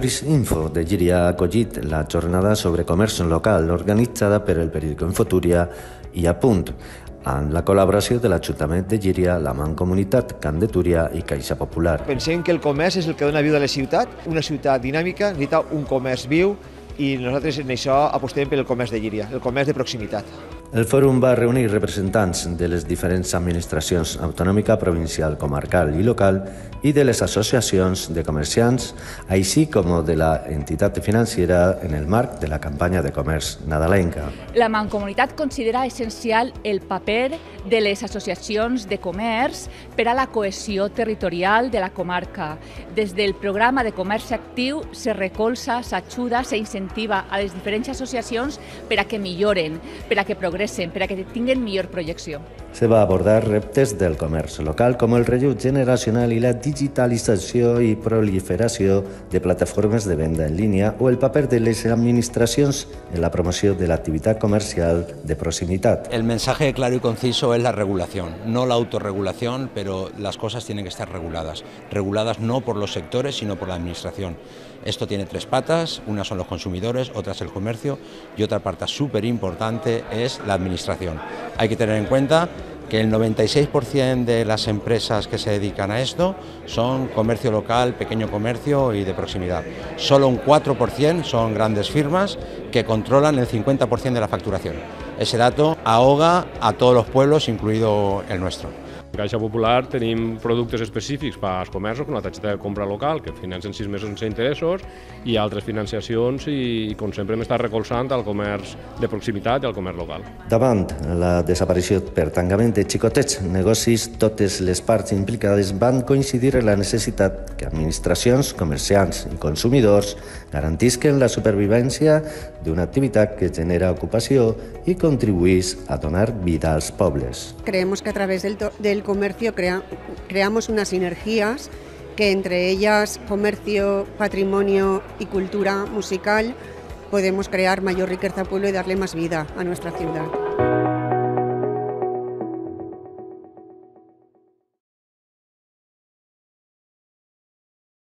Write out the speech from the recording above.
Turisminfo de Llíria ha acollit la jornada sobre comerç local organitzada per el periòdico Infotúria i A Punt, amb la col·laboració de l'Ajuntament de Llíria, la Mancomunitat Camp de Túria i Caixa Popular. Pensem que el comerç és el que dona vida a la ciutat, una ciutat dinàmica necessita un comerç viu i nosaltres en això apostem pel comerç de Llíria, el comerç de proximitat. El fòrum va reunir representants de les diferents administracions autonòmica, provincial, comarcal i local i de les associacions de comerciants, així com de l'entitat financera en el marc de la campanya de comerç nadalenca. La Mancomunitat considera essencial el paper de les associacions de comerç per a la cohesió territorial de la comarca. Des del programa de comerç actiu se recolza, s'ajuda, s'incentiva a les diferents associacions per a que milloren, per a que progressen, per a que tinguin millor projecció. Se va abordar reptes del comerç local com el relleu generacional i la digitalització i proliferació de plataformes de venda en línia o el paper de les administracions en la promoció de l'activitat comercial de proximitat. El mensaje claro y conciso es la regulación, no la autorregulación, pero las cosas tienen que estar reguladas. Reguladas no por los sectores, sino por la administración. Esto tiene tres patas, una son los consumidores, otra es el comercio y otra parte súper importante es la administración. Hay que tener en cuenta que el 96% de las empresas que se dedican a esto son comercio local, pequeño comercio y de proximidad. Solo un 4% son grandes firmas que controlan el 50% de la facturación. Ese dato ahoga a todos los pueblos, incluido el nuestro. En Caixa Popular tenim productes específics per als comerços, com la targeta de compra local, que financen 6 mesos sense interessos, i altres financiacions, i com sempre hem estat recolzant el comerç de proximitat i el comerç local. Davant la desaparició per tancament de xicotets negocis, totes les parts implicades van coincidir en la necessitat que administracions, comerciants i consumidors garantisquen la supervivència d'una activitat que genera ocupació i contribuís a donar vida als pobles. Creemos que a través del comercio creamos unas sinergias que entre ellas comercio, patrimonio y cultura musical podemos crear mayor riqueza al pueblo y darle más vida a nuestra ciudad.